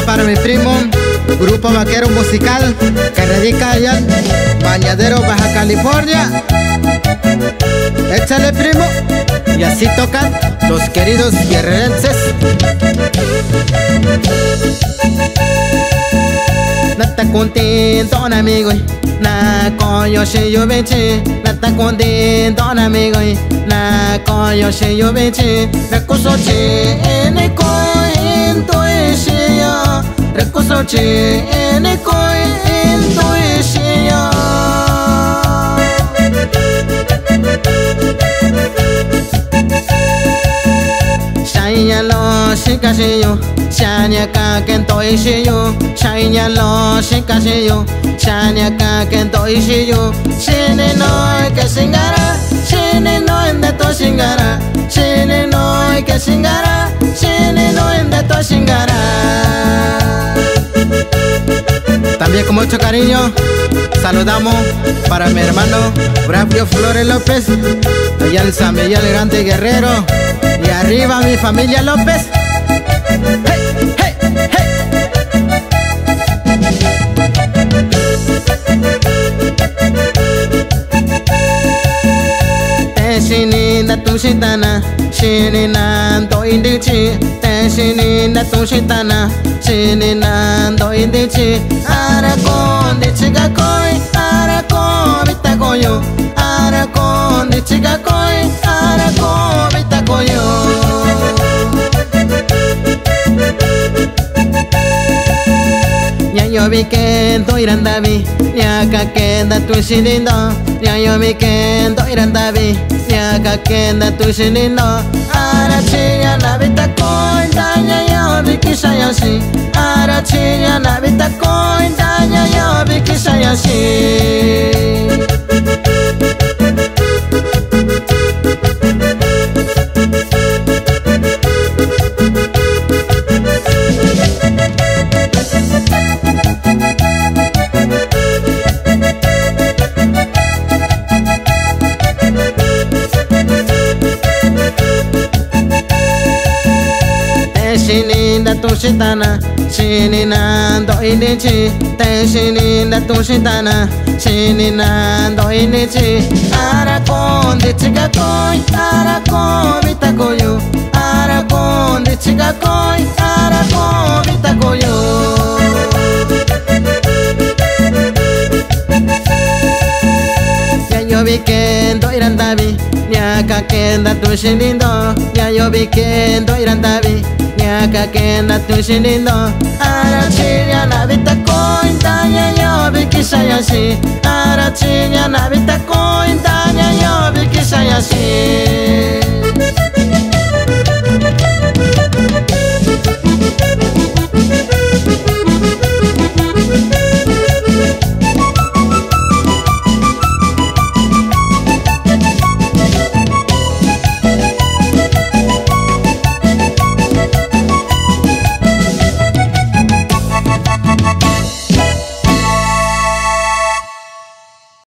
va para mi primo, Grupo Vaquero Musical, que radica allá en Bañadero, Baja California. Échale, primo. Y así tocan los queridos guerrerenses. Nata contento, amigo, na coyo se yo veche. Nata contento, amigo, na coyo se yo veche. Recurso che ene coento ese ya. Recurso che ene coento ese ya. Shanya lo shikaseyo, shanya ka kento ishiyo. Shanya lo shikaseyo, shanya ka kento ishiyo. Shine no que singara, shine no ende to singara. Shine no que singara, shine no ende to singara. También con mucho cariño saludamos para mi hermano Bravio Flores López, allá en San Miguel Grande Guerrero. Y arriba mi familia López. Hey, hey, hey. Te shininda tu shitana, shininando indichi. Te shininda tu shitana, shininando indichi. Aracón de chicacoy, aracón vitacoyo. Aracón de chicacoy, aracón vitacoyo. Ya yo vi que en Toirandavi, ya que queda tu shinindo. Ya yo vi que en Toirandavi, ya que queda tu shinindo. Arachi ya la vitacoy, daña yo vi que sayashi. Arachi ya la vitacoy, daña yo vi que sayashi. Shininda tu shitana, shininando inichi. Te shininda tu shitana, shininando inichi. Aracón de chicacoy, aracón vitacoyo. Aracón de chicacoy, aracón vitacoyo. Ya yo vi que en Toirandavi, ya que queda tu shinindo. Ya yo vi que en Toirandavi, ya que queda tu shinindo. Arachi ya la vitacoy, daña yo vi que sayashi. Arachi ya la vitacoy, daña yo vi que sayashi.